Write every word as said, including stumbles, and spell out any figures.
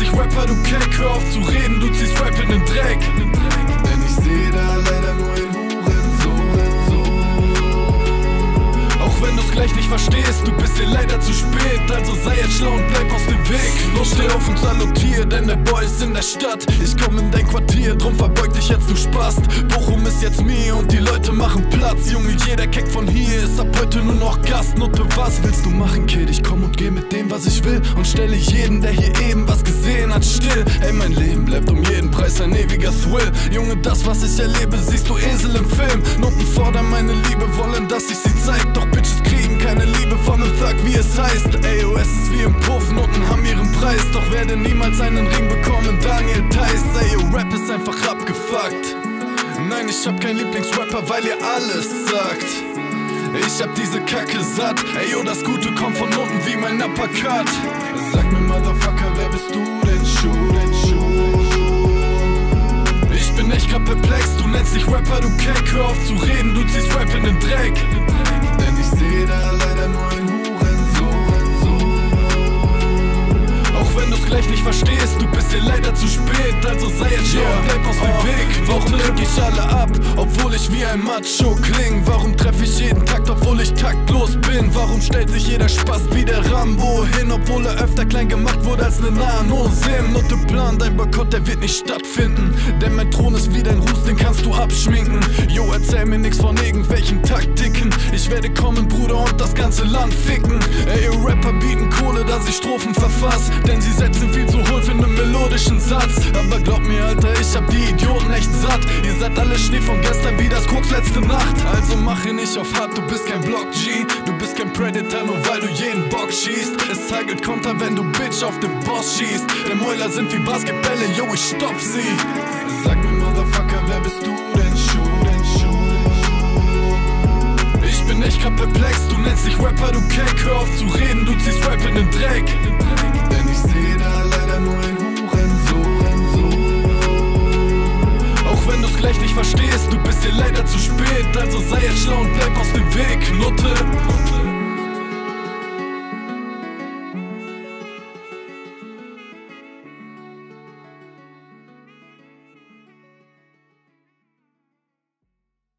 dich Rapper, du Keck. Hör auf zu reden, du ziehst Rap in den Dreck. Denn ich seh da leider nur ein Hurensohn. Auch wenn du's gleich nicht verstehst, du bist hier leider zu spät. Also sei jetzt schlau und bleib aus dem Weg. Los, steh auf und salutier, denn der Boy ist in der Stadt. Ich komm in dein Quartier, drum verbeug dich jetzt, du Spast. Bochum ist jetzt mir und die Leute machen Platz. Junge, jeder Keck von hier ist ab heute nur noch Gast. Nutte, was willst du machen, Kid? Ich komm und geh mit dem, was ich will, und stelle jeden, der hier eben was gesehen hat, still. Ey, mein Leben bleibt um jeden Preis ein ewiger Thrill. Junge, das, was ich erlebe, siehst du Esel im Film. Nutten fordern meine Liebe, wollen, dass ich sie zeig. Doch Bitches kriegen keine Liebe von nem Thug, wie es heißt. Ey, O, es ist wie im Puff, Nutten haben ihren Preis. Doch werde niemals einen Ring bekommen, Daniel Theiss. Ey, yo, Rap ist einfach abgefuckt. Nein, ich hab keinen Lieblingsrapper, weil ihr alles sagt. Ich hab diese Kacke satt. Ey, yo, das Gute kommt von unten wie mein Uppercut. Sag mir, Motherfucker, wer bist du denn schon? Ich bin echt grad perplex, du nennst dich Rapper, du Keck. Hör auf zu reden, du ziehst Rap in den Dreck. Denn ich seh da leider nur ein Hurensohn. Auch wenn du's gleich nicht verstehst, du bist hier leider zu spät. Also sei jetzt schlau und bleib aus dem Weg. Warum krieg ich alle ab, obwohl ich wie ein Macho kling? Warum treff ich jeden Takt, obwohl ich taktlos bin? Warum stellt sich jeder Spast wie der Rambo hin, obwohl er öfter klein gemacht wurde als ne Nano-Sim? Nutte Plan, dein Boykott, der wird nicht stattfinden. Denn mein Thron ist wie dein Ruß, den kannst du abschminken. Jo, erzähl mir nix von irgendwelchen Taktiken. Ich werde kommen, Bruder, und das ganze Land ficken. Ey, ihr Rapper bieten Kohle, dass ich Strophen verfass, denn sie setzen viel zu hohl für nen melodischen Satz. Aber glaub mir, Alter, ich hab die Idioten echt satt. Ihr seid alle Schnee von gestern wie das Koks letzte Nacht. Also mach ihn nicht auf hart, du bist kein Block-G. Du bist kein Predator, nur weil du jeden Bock schießt. Es zeigelt Konter, wenn du Bitch auf den Boss schießt. Denn Mäuler sind wie Basketbälle, yo, ich stopp sie. Sag mir, Motherfucker, wer bist du denn schon? Ich bin echt grad perplex, du nennst dich Rapper, du Keck. Hör auf zu reden, du ziehst Rap in den Dreck. Denn ich seh da leider nur ein